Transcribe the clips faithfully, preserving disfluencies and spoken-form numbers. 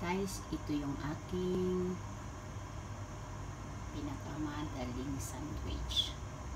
Guys, ito yung aking pinakamadaling sandwich.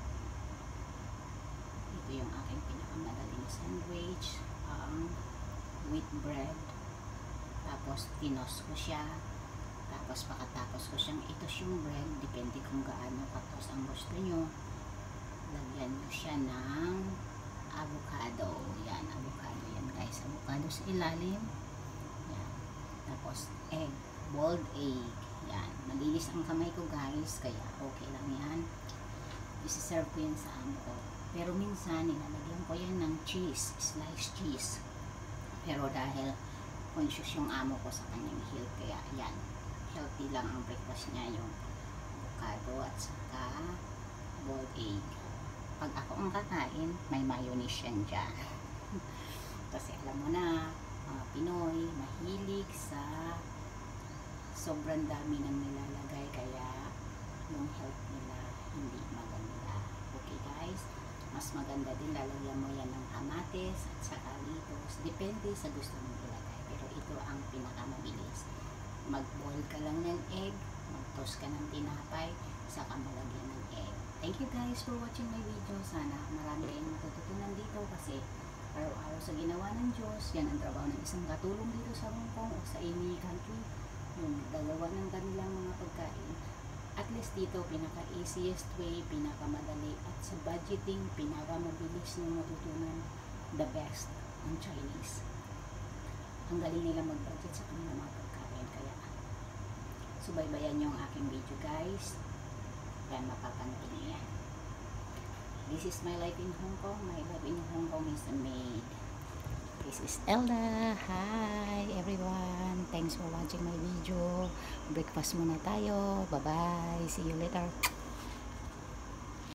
Ito yung aking pinakamadaling sandwich. Ang um, wheat bread. Tapos, tinos ko siya. Tapos, pakatapos ko siyang itos yung bread. Depende kung gaano katos ang gusto nyo. Lagyan nyo siya ng avocado. Yan, avocado yan guys. Avocado sa ilalim. Yan. Tapos, egg. Boiled egg. Yan. Malinis ang kamay ko guys. Kaya, okay lang yan. Isi-serve ko yan sa amo ko. Pero minsan, nilalagyan ko yan ng cheese. Sliced cheese. Pero dahil conscious yung amo ko sa kanyang health. Kaya, yan. Healthy lang ang breakfast niya. Yung avocado at saka boiled egg. Pag ako ang kakain, may mayonnaise yan dyan. Kasi alam mo na, mga Pinoy, mahilig sa sobrang dami ng nilalagay, kaya yung health nila hindi maganda. Okay guys, mas maganda din lalagyan mo yan ng kamatis at saka litos. Depende sa gusto mong ilagay. Pero ito ang pinakamabilis. Mag-boil ka lang ng egg, mag-toast ka ng tinapay, saka malagyan ng egg. Thank you guys for watching my video. Sana marami kayong matututunan dito kasi araw-araw sa ginawa ng Diyos, yan ang trabaho ng isang katulong dito sa Hong Kong o sa any country, yung dalawa ng kanilang mga pagkain. At least dito, pinaka-easiest way, pinaka-madali, at sa budgeting, pinaka-mabilis na matutunan the best ang Chinese. Ang galing nila mag-budget sa kanilang mga pagkain. Kaya, subaybayan nyo ang aking video guys. Yan, mapapanood niyo yan. This is my life in Hong Kong. My life in Hong Kong is made. This is ELDA. Hi everyone. Thanks for watching my video. Breakfast muna tayo. Bye bye. See you later.